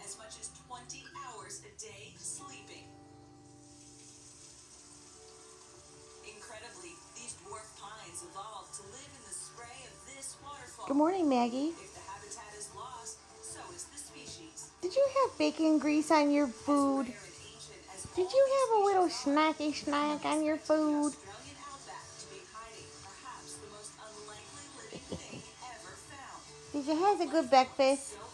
as much as 20 hours a day sleeping. Incredibly, these dwarf pines evolved to live in the spray of this waterfall. Good morning, Maggie. If the habitat is lost, so is the species. Did you have bacon grease on your food? Did you have a little snacky snack on your food? Australian outback to be hiding perhaps the most unlikely living thing ever found. Did you have a good breakfast?